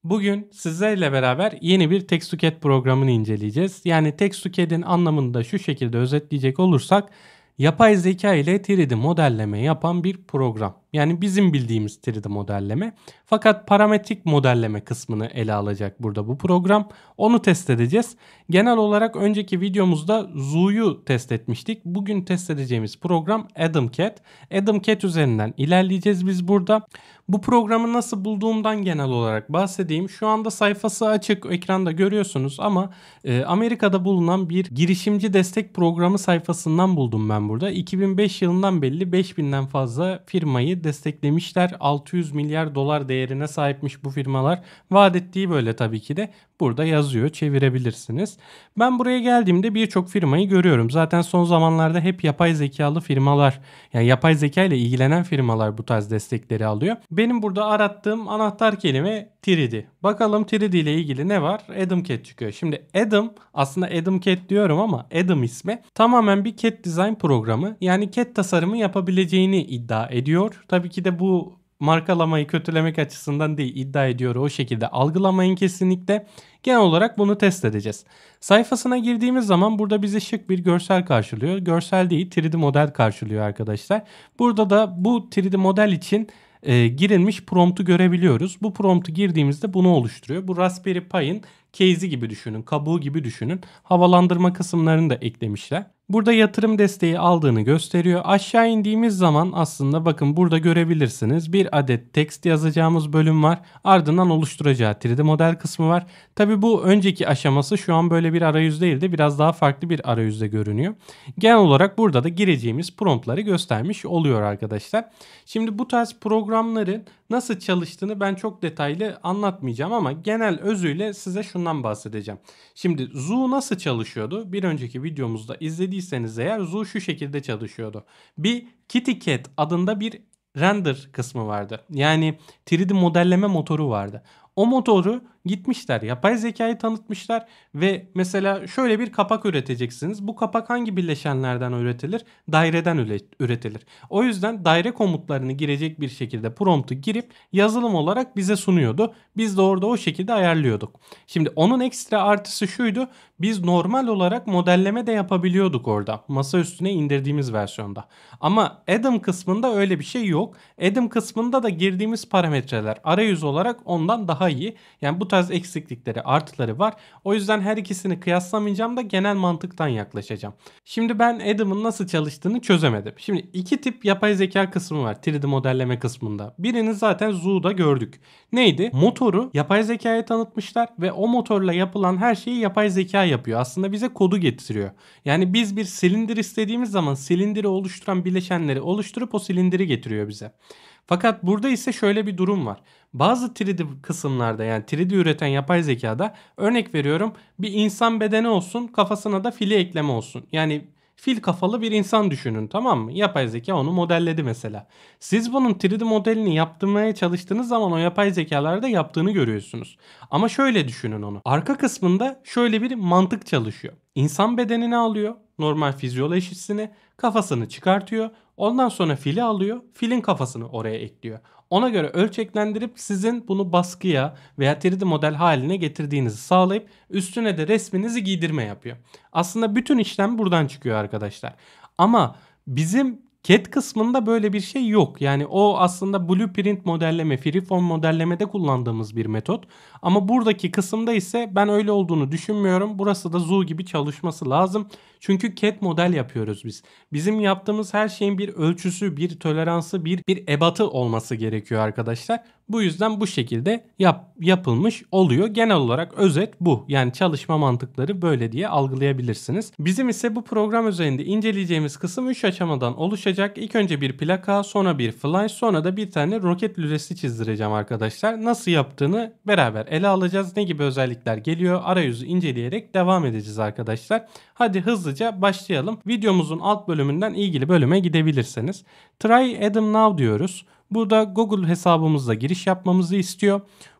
Bugün sizlerle beraber yeni bir Text-to-CAD programını inceleyeceğiz. Yani Text-to-CAD'in anlamını da şu şekilde özetleyecek olursak, yapay zeka ile 3D modelleme yapan bir program. Yani bizim bildiğimiz 3D modelleme. Fakat parametrik modelleme kısmını ele alacak burada bu program. Onu test edeceğiz. Genel olarak önceki videomuzda Zoo'yu test etmiştik. Bugün test edeceğimiz program AdamCAD. AdamCAD üzerinden ilerleyeceğiz biz burada. Bu programı nasıl bulduğumdan genel olarak bahsedeyim. Şu anda sayfası açık, ekranda görüyorsunuz ama Amerika'da bulunan bir girişimci destek programı sayfasından buldum ben burada. 2005 yılından belli 5000'den fazla firmayı desteklemişler. 600 milyar dolar değerine sahipmiş bu firmalar. Vaat ettiği böyle tabii ki de. Burada yazıyor, çevirebilirsiniz. Ben buraya geldiğimde birçok firmayı görüyorum. Zaten son zamanlarda hep yapay zekalı firmalar, yani yapay zeka ile ilgilenen firmalar bu tarz destekleri alıyor. Benim burada arattığım anahtar kelime 3D. Bakalım 3D ile ilgili ne var? AdamCAD çıkıyor. Şimdi Adam, aslında AdamCAD diyorum ama Adam ismi tamamen bir CAD design programı. Yani CAD tasarımı yapabileceğini iddia ediyor. Tabii ki de bu markalamayı kötülemek açısından değil, iddia ediyor, o şekilde algılamayın kesinlikle. Genel olarak bunu test edeceğiz. Sayfasına girdiğimiz zaman burada bizi şık bir görsel karşılıyor. Görsel değil, 3D model karşılıyor arkadaşlar. Burada da bu 3D model için girilmiş promptu görebiliyoruz. Bu promptu girdiğimizde bunu oluşturuyor. Bu Raspberry Pi'in case'i gibi düşünün, kabuğu gibi düşünün. Havalandırma kısımlarını da eklemişler. Burada yatırım desteği aldığını gösteriyor. Aşağı indiğimiz zaman aslında bakın burada görebilirsiniz. Bir adet text yazacağımız bölüm var. Ardından oluşturacağı 3D model kısmı var. Tabi bu önceki aşaması, şu an böyle bir arayüz değil de biraz daha farklı bir arayüzde görünüyor. Genel olarak burada da gireceğimiz promptları göstermiş oluyor arkadaşlar. Şimdi bu tarz programların nasıl çalıştığını ben çok detaylı anlatmayacağım ama genel özüyle size şundan bahsedeceğim. Şimdi Zoo nasıl çalışıyordu? Bir önceki videomuzda izlediyseniz eğer Zoo şu şekilde çalışıyordu. Bir KittyCAD adında bir render kısmı vardı. Yani 3D modelleme motoru vardı. O motoru gitmişler, yapay zekayı tanıtmışlar ve mesela şöyle bir kapak üreteceksiniz. Bu kapak hangi bileşenlerden üretilir? Daireden üretilir. O yüzden daire komutlarını girecek bir şekilde promptu girip yazılım olarak bize sunuyordu. Biz de orada o şekilde ayarlıyorduk. Şimdi onun ekstra artısı şuydu. Biz normal olarak modelleme de yapabiliyorduk orada. Masa üstüne indirdiğimiz versiyonda. Ama Adam kısmında öyle bir şey yok. Adam kısmında da girdiğimiz parametreler arayüz olarak ondan daha iyi. Yani bu tarz eksiklikleri, artıları var. O yüzden her ikisini kıyaslamayacağım da genel mantıktan yaklaşacağım. Şimdi ben Adam'ın nasıl çalıştığını çözemedim. Şimdi iki tip yapay zeka kısmı var 3D modelleme kısmında. Birini zaten Zoo'da gördük. Neydi? Motoru yapay zekaya tanıtmışlar ve o motorla yapılan her şeyi yapay zeka yapıyor. Aslında bize kodu getiriyor. Yani biz bir silindir istediğimiz zaman silindiri oluşturan bileşenleri oluşturup o silindiri getiriyor bize. Fakat burada ise şöyle bir durum var. Bazı 3D kısımlarda, yani 3D üreten yapay zekada, örnek veriyorum, bir insan bedeni olsun, kafasına da fili ekleme olsun. Yani fil kafalı bir insan düşünün, tamam mı? Yapay zeka onu modelledi mesela. Siz bunun 3D modelini yaptırmaya çalıştığınız zaman o yapay zekalarda yaptığını görüyorsunuz. Ama şöyle düşünün onu. Arka kısmında şöyle bir mantık çalışıyor. İnsan bedenini alıyor, normal fizyolojisini, kafasını çıkartıyor. Ondan sonra fili alıyor, filin kafasını oraya ekliyor. Ona göre ölçeklendirip sizin bunu baskıya veya 3D model haline getirdiğinizi sağlayıp üstüne de resminizi giydirme yapıyor. Aslında bütün işlem buradan çıkıyor arkadaşlar. Ama bizim CAD kısmında böyle bir şey yok. Yani o aslında blueprint modelleme, freeform modellemede kullandığımız bir metot. Ama buradaki kısımda ise ben öyle olduğunu düşünmüyorum. Burası da Zoo gibi çalışması lazım. Çünkü CAD model yapıyoruz biz. Bizim yaptığımız her şeyin bir ölçüsü, bir toleransı, bir ebatı olması gerekiyor arkadaşlar. Bu yüzden bu şekilde yapılmış oluyor. Genel olarak özet bu. Yani çalışma mantıkları böyle diye algılayabilirsiniz. Bizim ise bu program üzerinde inceleyeceğimiz kısım 3 aşamadan oluşacak. İlk önce bir plaka, sonra bir flash, sonra da bir tane roket lülesi çizdireceğim arkadaşlar. Nasıl yaptığını beraber ele alacağız. Ne gibi özellikler geliyor? Arayüzü inceleyerek devam edeceğiz arkadaşlar. Hadi hızlıca başlayalım. Videomuzun alt bölümünden ilgili bölüme gidebilirsiniz. Try Adam Now diyoruz. Burada Google hesabımızla giriş yapmamızı istiyor.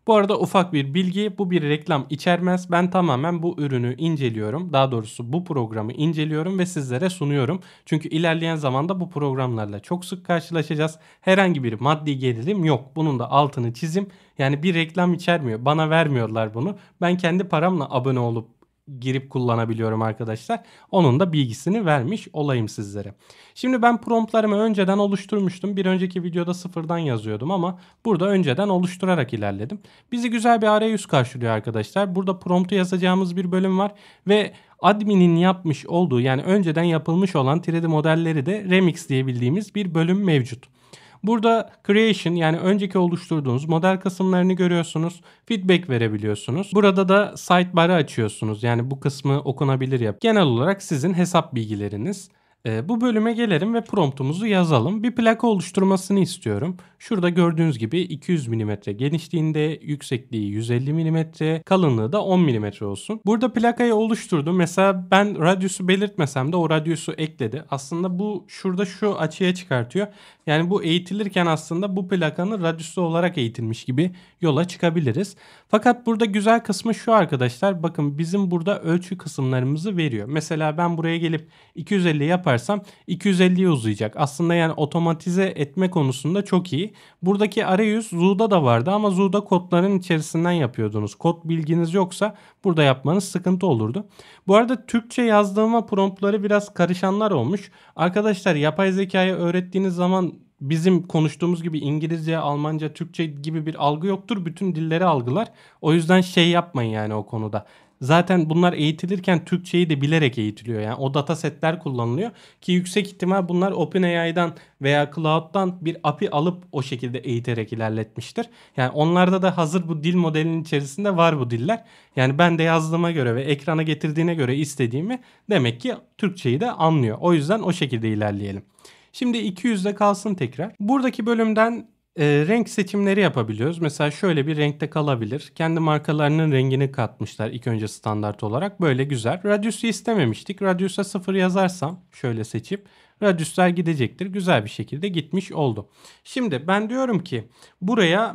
Bu arada ufak bir bilgi, bu bir reklam içermez. Ben tamamen bu ürünü inceliyorum. Daha doğrusu bu programı inceliyorum ve sizlere sunuyorum. Çünkü ilerleyen zamanda bu programlarla çok sık karşılaşacağız. Herhangi bir maddi gelirim yok. Bunun da altını çizim. Yani bir reklam içermiyor. Bana vermiyorlar bunu. Ben kendi paramla abone olup girip kullanabiliyorum arkadaşlar. Onun da bilgisini vermiş olayım sizlere. Şimdi ben promptlarımı önceden oluşturmuştum. Bir önceki videoda sıfırdan yazıyordum ama burada önceden oluşturarak ilerledim. Bizi güzel bir arayüz karşılıyor arkadaşlar. Burada promptu yazacağımız bir bölüm var ve admin'in yapmış olduğu, yani önceden yapılmış olan 3D modelleri de remix diyebildiğimiz bir bölüm mevcut. Burada creation, yani önceki oluşturduğunuz model kısımlarını görüyorsunuz. Feedback verebiliyorsunuz. Burada da sidebar'ı açıyorsunuz. Yani bu kısmı okunabilir yap. Genel olarak sizin hesap bilgileriniz. Bu bölüme gelelim ve promptumuzu yazalım. Bir plaka oluşturmasını istiyorum. Şurada gördüğünüz gibi 200 mm genişliğinde, yüksekliği 150 mm, kalınlığı da 10 mm olsun. Burada plakayı oluşturdum. Mesela ben radyusu belirtmesem de o radyusu ekledi. Aslında bu şurada şu açıya çıkartıyor. Yani bu eğitilirken aslında bu plakanın radyüsü olarak eğitilmiş gibi yola çıkabiliriz. Fakat burada güzel kısmı şu arkadaşlar. Bakın bizim burada ölçü kısımlarımızı veriyor. Mesela ben buraya gelip 250 yaparsam 250'ye uzayacak. Aslında yani otomatize etme konusunda çok iyi. Buradaki arayüz Zoo'da da vardı ama Zoo'da kodların içerisinden yapıyordunuz. Kod bilginiz yoksa burada yapmanız sıkıntı olurdu. Bu arada Türkçe yazdığıma promptları biraz karışanlar olmuş. Arkadaşlar yapay zekayı öğrettiğiniz zaman bizim konuştuğumuz gibi İngilizce, Almanca, Türkçe gibi bir algı yoktur. Bütün dilleri algılar. O yüzden şey yapmayın yani o konuda. Zaten bunlar eğitilirken Türkçeyi de bilerek eğitiliyor. Yani o datasetler kullanılıyor ki yüksek ihtimal bunlar OpenAI'dan veya Cloud'dan bir API alıp o şekilde eğiterek ilerletmiştir. Yani onlarda da hazır bu dil modelinin içerisinde var bu diller. Yani ben de yazdığıma göre ve ekrana getirdiğine göre istediğimi, demek ki Türkçeyi de anlıyor. O yüzden o şekilde ilerleyelim. Şimdi 200'de kalsın tekrar. Buradaki bölümden renk seçimleri yapabiliyoruz. Mesela şöyle bir renkte kalabilir. Kendi markalarının rengini katmışlar ilk önce standart olarak. Böyle güzel. Radius'u istememiştik. Radius'a 0 yazarsam şöyle seçip radiuslar gidecektir. Güzel bir şekilde gitmiş oldu. Şimdi ben diyorum ki buraya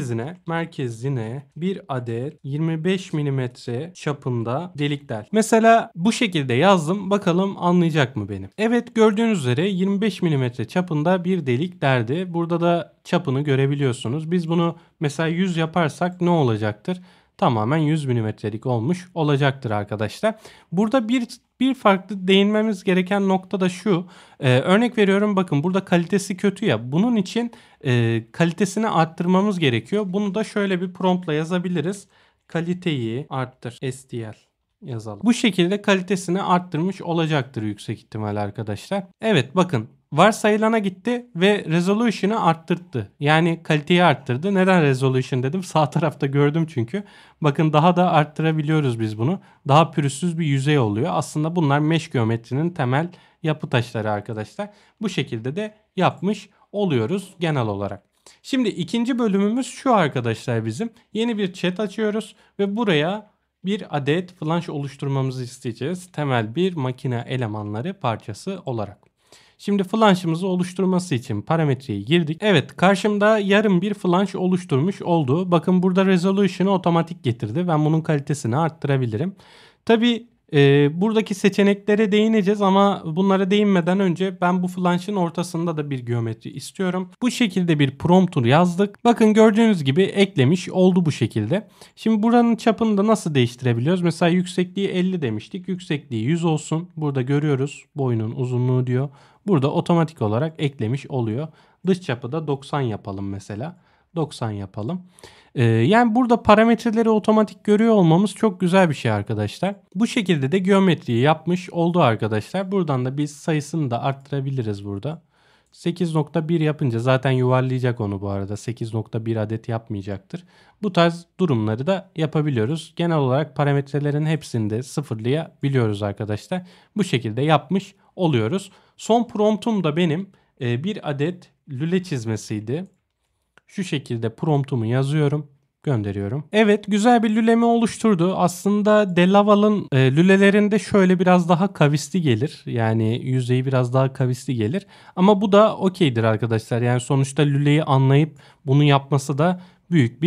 merkezine bir adet 25 mm çapında delik del. Mesela bu şekilde yazdım. Bakalım anlayacak mı beni? Evet, gördüğünüz üzere 25 mm çapında bir delik derdi. Burada da çapını görebiliyorsunuz. Biz bunu mesela 100 yaparsak ne olacaktır? Tamamen 100 milimetrelik olmuş olacaktır arkadaşlar. Burada bir farklı değinmemiz gereken nokta da şu. Örnek veriyorum, bakın burada kalitesi kötü ya. Bunun için kalitesini arttırmamız gerekiyor. Bunu da şöyle bir promptla yazabiliriz. Kaliteyi arttır. STL yazalım. Bu şekilde kalitesini arttırmış olacaktır yüksek ihtimal arkadaşlar. Evet, bakın. Varsayılana gitti ve resolution'ı arttırdı. Yani kaliteyi arttırdı. Neden resolution dedim? Sağ tarafta gördüm çünkü. Bakın daha da arttırabiliyoruz biz bunu. Daha pürüzsüz bir yüzey oluyor. Aslında bunlar mesh geometrinin temel yapı taşları arkadaşlar. Bu şekilde de yapmış oluyoruz genel olarak. Şimdi ikinci bölümümüz şu arkadaşlar bizim. Yeni bir chat açıyoruz ve buraya bir adet flanş oluşturmamızı isteyeceğiz. Temel bir makine elemanları parçası olarak. Şimdi flanşımızı oluşturması için parametreyi girdik. Evet, karşımda yarım bir flanş oluşturmuş oldu. Bakın burada resolution'ı otomatik getirdi. Ben bunun kalitesini arttırabilirim. Tabi buradaki seçeneklere değineceğiz ama bunlara değinmeden önce ben bu flanşın ortasında da bir geometri istiyorum. Bu şekilde bir promptu yazdık. Bakın gördüğünüz gibi eklemiş oldu bu şekilde. Şimdi buranın çapını da nasıl değiştirebiliyoruz? Mesela yüksekliği 50 demiştik. Yüksekliği 100 olsun. Burada görüyoruz boyunun uzunluğu diyor. Burada otomatik olarak eklemiş oluyor. Dış çapı da 90 yapalım mesela. 90 yapalım. Yani burada parametreleri otomatik görüyor olmamız çok güzel bir şey arkadaşlar. Bu şekilde de geometriyi yapmış oldu arkadaşlar. Buradan da biz sayısını da arttırabiliriz burada. 8.1 yapınca zaten yuvarlayacak onu bu arada. 8.1 adet yapmayacaktır. Bu tarz durumları da yapabiliyoruz. Genel olarak parametrelerin hepsini de sıfırlayabiliyoruz arkadaşlar. Bu şekilde yapmış oluyoruz. Son promptum da benim bir adet lüle çizmesiydi. Şu şekilde promptumu yazıyorum. Gönderiyorum. Evet, güzel bir lülemi oluşturdu. Aslında Delaval'ın lülelerinde şöyle biraz daha kavisli gelir. Yani yüzeyi biraz daha kavisli gelir. Ama bu da okeydir arkadaşlar. Yani sonuçta lüleyi anlayıp bunu yapması da büyük bir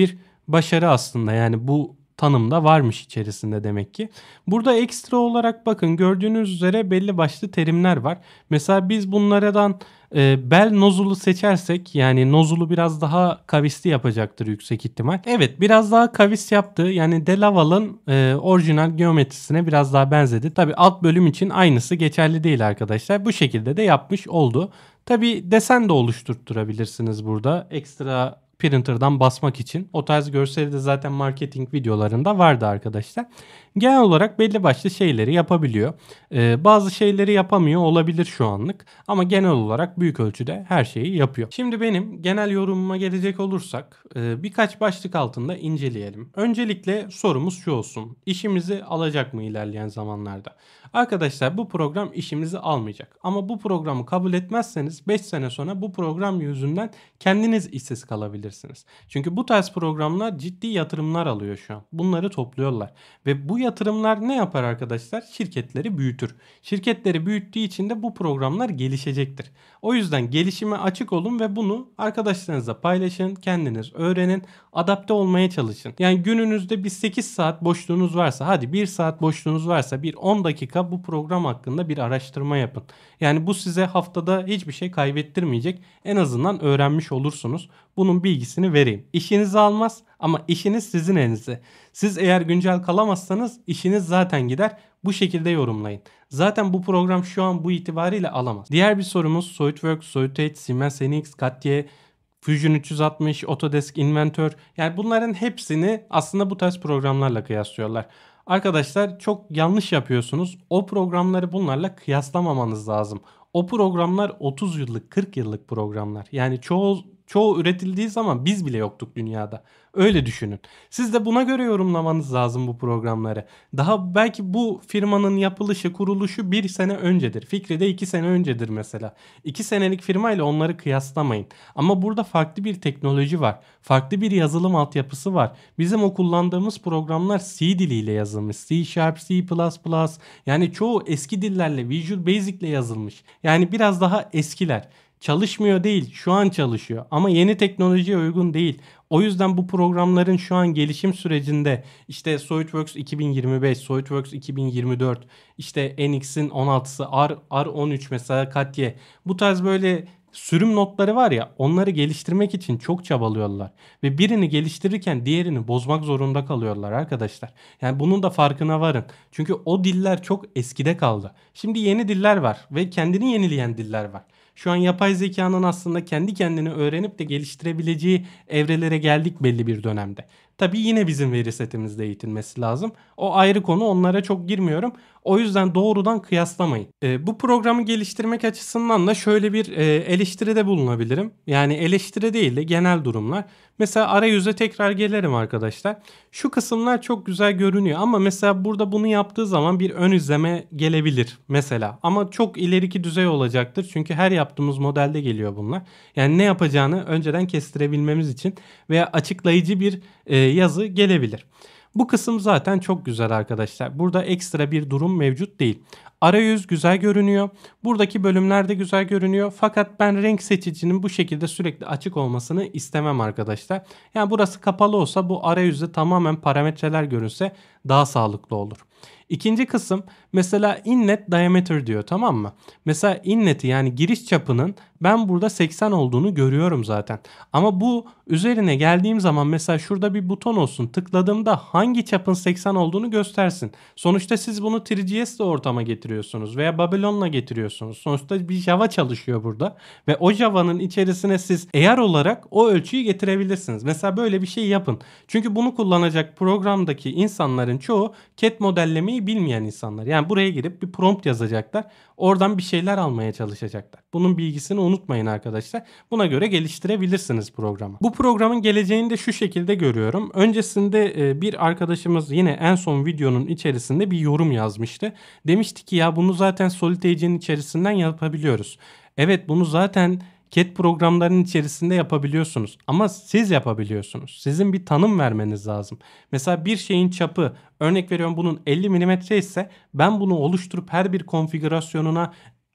başarı aslında. Yani bu tanım da varmış içerisinde demek ki. Burada ekstra olarak bakın gördüğünüz üzere belli başlı terimler var. Mesela biz bunlardan bel nozulu seçersek yani nozulu biraz daha kavisli yapacaktır yüksek ihtimal. Evet biraz daha kavis yaptı. Yani Delaval'ın orijinal geometrisine biraz daha benzedi. Tabi alt bölüm için aynısı geçerli değil arkadaşlar. Bu şekilde de yapmış oldu. Tabi desen de oluşturtturabilirsiniz burada. Ekstra printer'dan basmak için. O tarz görseli de zaten marketing videolarında vardı arkadaşlar. Genel olarak belli başlı şeyleri yapabiliyor. Bazı şeyleri yapamıyor olabilir şu anlık. Ama genel olarak büyük ölçüde her şeyi yapıyor. Şimdi benim genel yorumuma gelecek olursak birkaç başlık altında inceleyelim. Öncelikle sorumuz şu olsun. İşimizi alacak mı ilerleyen zamanlarda? Arkadaşlar bu program işimizi almayacak. Ama bu programı kabul etmezseniz 5 sene sonra bu program yüzünden kendiniz işsiz kalabilirsiniz. Çünkü bu tarz programlar ciddi yatırımlar alıyor şu an. Bunları topluyorlar. Ve bu yatırımlar ne yapar arkadaşlar? Şirketleri büyütür. Şirketleri büyüttüğü için de bu programlar gelişecektir. O yüzden gelişime açık olun ve bunu arkadaşlarınızla paylaşın, kendiniz öğrenin, adapte olmaya çalışın. Yani gününüzde bir 8 saat boşluğunuz varsa, hadi 1 saat boşluğunuz varsa bir 10 dakika bu program hakkında bir araştırma yapın. Yani bu size haftada hiçbir şey kaybettirmeyecek. En azından öğrenmiş olursunuz. Bunun bilgisini vereyim. İşinizi almaz ama işiniz sizin elinizde. Siz eğer güncel kalamazsanız işiniz zaten gider. Bu şekilde yorumlayın. Zaten bu program şu an bu itibariyle alamaz. Diğer bir sorumuz SolidWorks, SolidEdge, Siemens NX, CATIA, Fusion 360, Autodesk Inventor. Yani bunların hepsini aslında bu tarz programlarla kıyaslıyorlar. Arkadaşlar çok yanlış yapıyorsunuz. O programları bunlarla kıyaslamamanız lazım. O programlar 30 yıllık, 40 yıllık programlar. Yani çoğu üretildiği zaman biz bile yoktuk dünyada. Öyle düşünün. Siz de buna göre yorumlamanız lazım bu programları. Daha belki bu firmanın yapılışı, kuruluşu 1 sene öncedir. Fikri de 2 sene öncedir mesela. 2 senelik firma ile onları kıyaslamayın. Ama burada farklı bir teknoloji var. Farklı bir yazılım altyapısı var. Bizim o kullandığımız programlar C diliyle yazılmış. C Sharp, C++. Yani çoğu eski dillerle, Visual Basic ile yazılmış. Yani biraz daha eskiler. Çalışmıyor değil, şu an çalışıyor ama yeni teknolojiye uygun değil. O yüzden bu programların şu an gelişim sürecinde işte SolidWorks 2025, SolidWorks 2024, işte NX'in 16'sı, R13 mesela Katye. Bu tarz böyle sürüm notları var ya onları geliştirmek için çok çabalıyorlar. Ve birini geliştirirken diğerini bozmak zorunda kalıyorlar arkadaşlar. Yani bunun da farkına varın. Çünkü o diller çok eskide kaldı. Şimdi yeni diller var ve kendini yenileyen diller var. Şu an yapay zekanın aslında kendi kendini öğrenip de geliştirebileceği evrelere geldik belli bir dönemde. Tabii yine bizim veri setimizde eğitilmesi lazım. O ayrı konu, onlara çok girmiyorum. O yüzden doğrudan kıyaslamayın. Bu programı geliştirmek açısından da şöyle bir eleştiride bulunabilirim. Yani eleştiri değil de genel durumlar. Mesela arayüze tekrar gelelim arkadaşlar. Şu kısımlar çok güzel görünüyor ama mesela burada bunu yaptığı zaman bir ön izleme gelebilir mesela. Ama çok ileriki düzey olacaktır. Çünkü her yaptığımız modelde geliyor bunlar. Yani ne yapacağını önceden kestirebilmemiz için veya açıklayıcı bir yazı gelebilir. Bu kısım zaten çok güzel arkadaşlar. Burada ekstra bir durum mevcut değil. Arayüz güzel görünüyor. Buradaki bölümler de güzel görünüyor. Fakat ben renk seçicinin bu şekilde sürekli açık olmasını istemem arkadaşlar. Yani burası kapalı olsa bu arayüzde tamamen parametreler görünse daha sağlıklı olur. İkinci kısım mesela inlet diameter diyor, tamam mı? Mesela inlet'i yani giriş çapının ben burada 80 olduğunu görüyorum zaten. Ama bu üzerine geldiğim zaman mesela şurada bir buton olsun. Tıkladığımda hangi çapın 80 olduğunu göstersin. Sonuçta siz bunu 3GS ile ortama getiriyorsunuz veya Babylon'la getiriyorsunuz. Sonuçta bir Java çalışıyor burada ve o Java'nın içerisine siz eğer olarak o ölçüyü getirebilirsiniz. Mesela böyle bir şey yapın. Çünkü bunu kullanacak programdaki insanların çoğu CAD modellemeyi bilmeyen insanlar. Yani buraya girip bir prompt yazacaklar. Oradan bir şeyler almaya çalışacaklar. Bunun bilgisini unutmayın arkadaşlar. Buna göre geliştirebilirsiniz programı. Bu programın geleceğini de şu şekilde görüyorum. Öncesinde bir arkadaşımız yine en son videonun içerisinde bir yorum yazmıştı. Demişti ki ya bunu zaten SolidEdge'in içerisinden yapabiliyoruz. Evet, bunu zaten CAD programlarının içerisinde yapabiliyorsunuz ama siz yapabiliyorsunuz. Sizin bir tanım vermeniz lazım. Mesela bir şeyin çapı, örnek veriyorum bunun 50 mm ise ben bunu oluşturup her bir konfigürasyonuna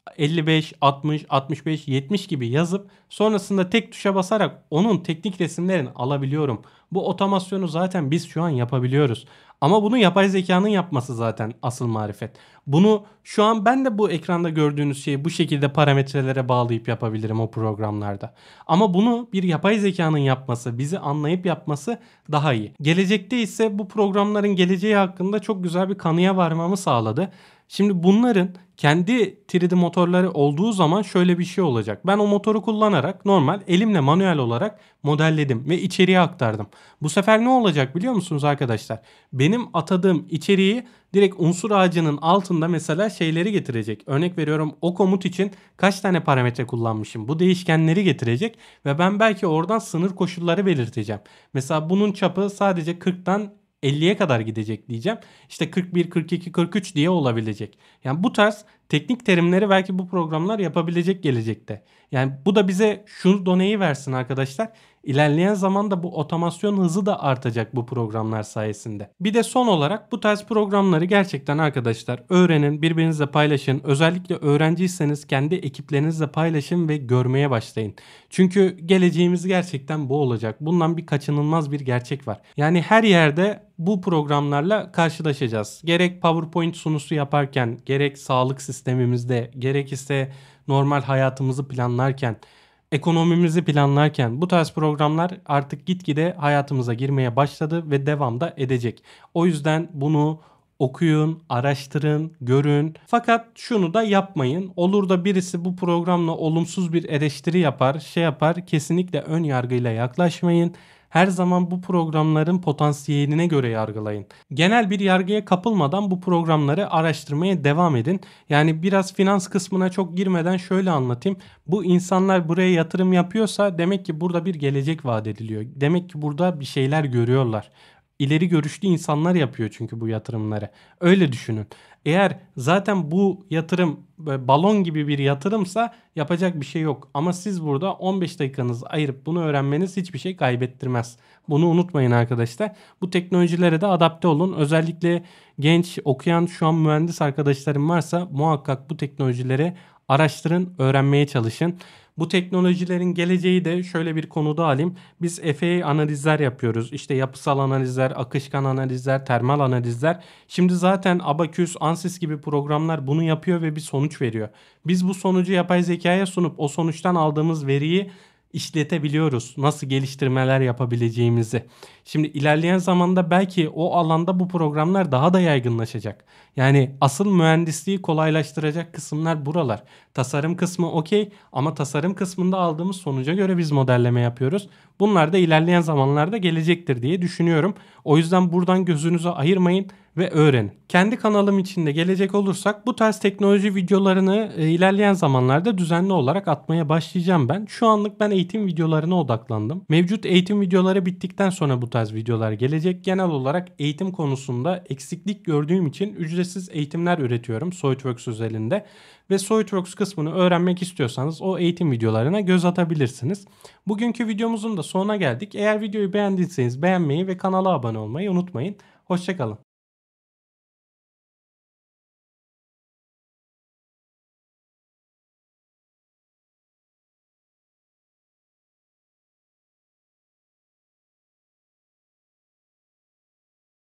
55, 60, 65, 70 gibi yazıp sonrasında tek tuşa basarak onun teknik resimlerini alabiliyorum. Bu otomasyonu zaten biz şu an yapabiliyoruz. Ama bunu yapay zekanın yapması zaten asıl marifet. Bunu şu an ben de bu ekranda gördüğünüz şeyi bu şekilde parametrelere bağlayıp yapabilirim o programlarda. Ama bunu bir yapay zekanın yapması, bizi anlayıp yapması daha iyi. Gelecekte ise bu programların geleceği hakkında çok güzel bir kanıya varmamı sağladı. Şimdi bunların kendi 3D motorları olduğu zaman şöyle bir şey olacak. Ben o motoru kullanarak normal elimle manuel olarak modelledim ve içeriye aktardım. Bu sefer ne olacak biliyor musunuz arkadaşlar? Benim atadığım içeriği direkt unsur ağacının altında mesela şeyleri getirecek. Örnek veriyorum, o komut için kaç tane parametre kullanmışım. Bu değişkenleri getirecek ve ben belki oradan sınır koşulları belirteceğim. Mesela bunun çapı sadece 40'tan 50'ye kadar gidecek diyeceğim. İşte 41, 42, 43 diye olabilecek. Yani bu tarz teknik terimleri belki bu programlar yapabilecek gelecekte. Yani bu da bize şu doneyi versin arkadaşlar. İlerleyen zamanda bu otomasyon hızı da artacak bu programlar sayesinde. Bir de son olarak bu tarz programları gerçekten arkadaşlar öğrenin, birbirinizle paylaşın. Özellikle öğrenciyseniz kendi ekiplerinizle paylaşın ve görmeye başlayın. Çünkü geleceğimiz gerçekten bu olacak. Bundan bir kaçınılmaz bir gerçek var. Yani her yerde bu programlarla karşılaşacağız. Gerek PowerPoint sunusu yaparken, gerek sağlık sistemimizde, gerekirse normal hayatımızı planlarken, ekonomimizi planlarken bu tarz programlar artık gitgide hayatımıza girmeye başladı ve devam da edecek. O yüzden bunu okuyun, araştırın, görün. Fakat şunu da yapmayın. Olur da birisi bu programla olumsuz bir eleştiri yapar, şey yapar. Kesinlikle ön yargıyla yaklaşmayın. Her zaman bu programların potansiyeline göre yargılayın. Genel bir yargıya kapılmadan bu programları araştırmaya devam edin. Yani biraz finans kısmına çok girmeden şöyle anlatayım. Bu insanlar buraya yatırım yapıyorsa demek ki burada bir gelecek vaat ediliyor. Demek ki burada bir şeyler görüyorlar. İleri görüşlü insanlar yapıyor çünkü bu yatırımları. Öyle düşünün. Eğer zaten bu yatırım balon gibi bir yatırımsa yapacak bir şey yok. Ama siz burada 15 dakikanızı ayırıp bunu öğrenmeniz hiçbir şey kaybettirmez. Bunu unutmayın arkadaşlar. Bu teknolojilere de adapte olun. Özellikle genç okuyan şu an mühendis arkadaşlarım varsa muhakkak bu teknolojileri araştırın, öğrenmeye çalışın. Bu teknolojilerin geleceği de şöyle bir konuda alayım. Biz FEA analizler yapıyoruz. İşte yapısal analizler, akışkan analizler, termal analizler. Şimdi zaten Abaküs, Ansys gibi programlar bunu yapıyor ve bir sonuç veriyor. Biz bu sonucu yapay zekaya sunup o sonuçtan aldığımız veriyi işletebiliyoruz. Nasıl geliştirmeler yapabileceğimizi. Şimdi ilerleyen zamanda belki o alanda bu programlar daha da yaygınlaşacak. Yani asıl mühendisliği kolaylaştıracak kısımlar buralar. Tasarım kısmı okey ama tasarım kısmında aldığımız sonuca göre biz modelleme yapıyoruz. Bunlar da ilerleyen zamanlarda gelecektir diye düşünüyorum. O yüzden buradan gözünüzü ayırmayın ve öğrenin. Kendi kanalım içinde gelecek olursak bu tarz teknoloji videolarını ilerleyen zamanlarda düzenli olarak atmaya başlayacağım ben. Şu anlık ben eğitim videolarına odaklandım. Mevcut eğitim videoları bittikten sonra bu tarz videolar gelecek. Genel olarak eğitim konusunda eksiklik gördüğüm için ücretsiz eğitimler üretiyorum SolidWorks özelinde. Ve SolidWorks kısmını öğrenmek istiyorsanız o eğitim videolarına göz atabilirsiniz. Bugünkü videomuzun da sonuna geldik. Eğer videoyu beğendiyseniz beğenmeyi ve kanala abone olmayı unutmayın. Hoşça kalın.